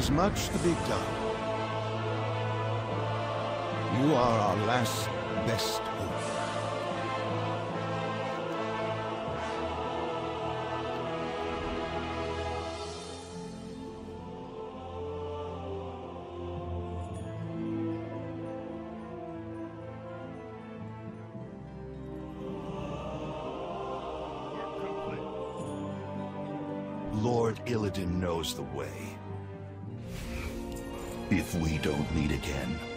is much to be done. You are our last best hope. Lord Illidan knows the way. If we don't meet again,